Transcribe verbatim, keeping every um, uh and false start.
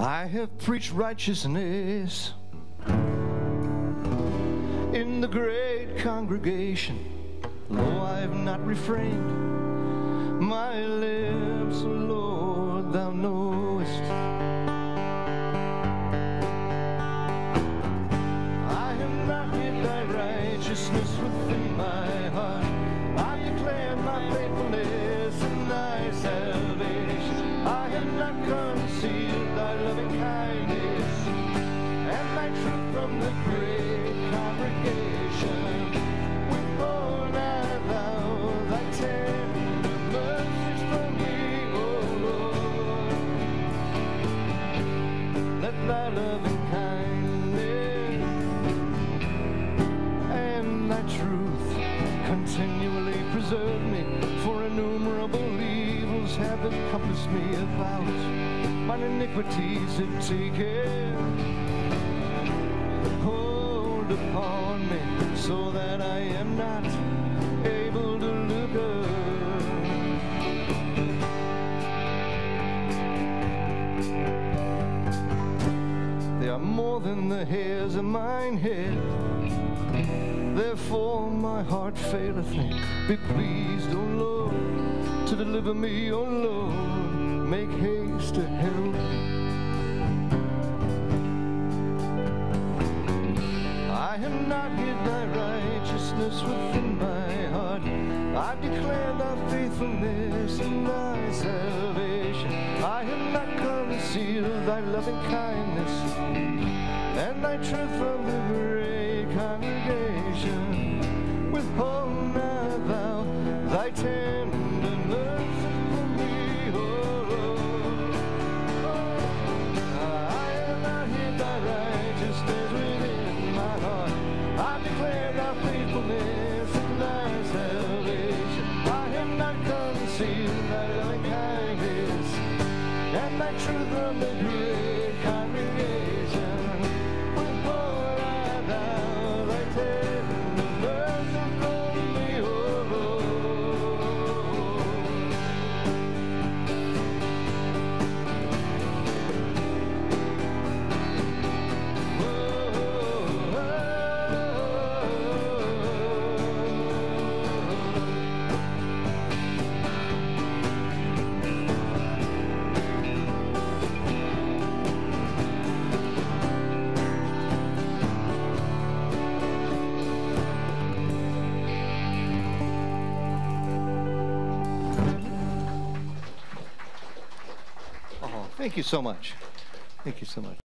I have preached righteousness in the great congregation, though I have not refrained my lips, O Lord, thou knowest. I have not hid thy righteousness within my heart. I declare my faithfulness and thy salvation. I have not concealed thy loving kindness and thy truth from the great congregation. Withhold not thou thy tender mercies from me, O Lord. Let thy loving kindness and thy truth continually preserve me, for innumerable evils have encompassed me about. Mine iniquities have taken hold upon me, so that I am not able to look up. They are more than the hairs of mine head, therefore my heart faileth me. Be pleased, O Lord, to deliver me, O Lord, make haste to help me. I have not hid thy righteousness within my heart. I declare thy faithfulness and thy salvation. I have not concealed thy loving kindness and thy truth from the great congregation. Withhold not thou thy tender mercies from me, O Lord. I have not hid thy righteousness within my heart. I declare thy faithfulness and thy salvation. I have not concealed thy loving kindness and thy truth from the great congregation. Withhold not thou thy tender mercies from me, O Lord. Oh, thank you so much. Thank you so much.